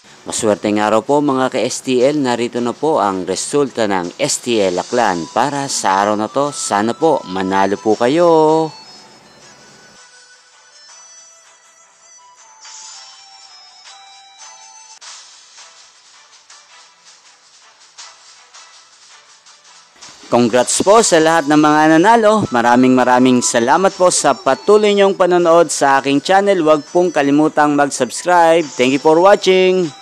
Maswerteng araw po mga ka-STL, narito na po ang resulta ng STL Aklan. Para sa araw na to, sana po manalo po kayo. Congrats po sa lahat ng mga nanalo. Maraming salamat po sa patuloy niyong panonood sa aking channel. Huwag pong kalimutang mag-subscribe. Thank you for watching.